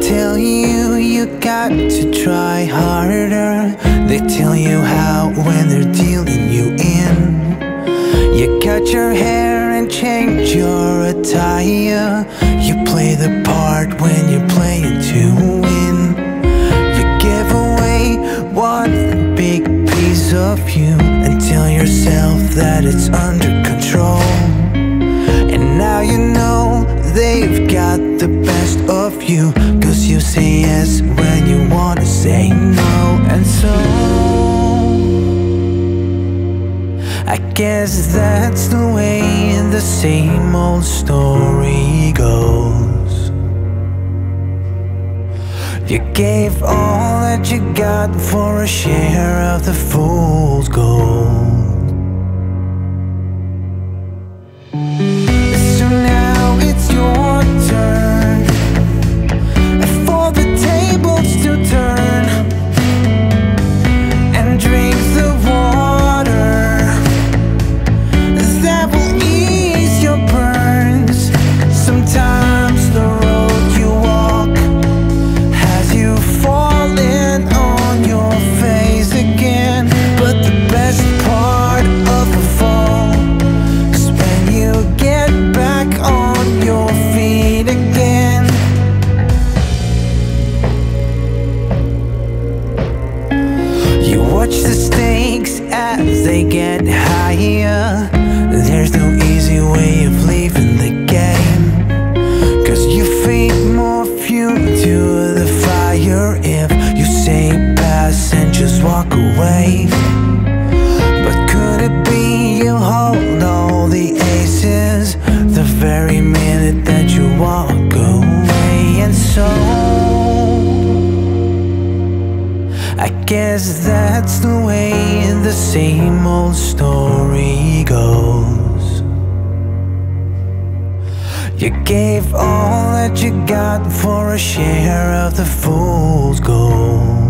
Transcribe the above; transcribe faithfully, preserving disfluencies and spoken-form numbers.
tell you you got to try harder. They tell you how when they're dealing you in. You cut your hair and change your attire. You play the part when you're playing to win. You give away one big piece of you and tell yourself that it's under control. And now you know they've got the best of you, 'cause you say yes when you wanna say no. And so I guess that's the way the same old story goes. You gave all that you got for a share of the fool's gold. So now it's your turn for the tables to turn and drink the water that will ease your burns. Sometimes the road you walk has you falling on your face again. But the best part of the fall is when you get back on your feet again. You watch the stakes as they get higher. There's no easy way of leaving the game, 'cause you feed more fuel to the fire if you say pass and just walk away. But could it be you hold all the aces the very minute that you walk away? And so I guess that's the way the same old story goes. You gave all that you got for a share of the fool's gold.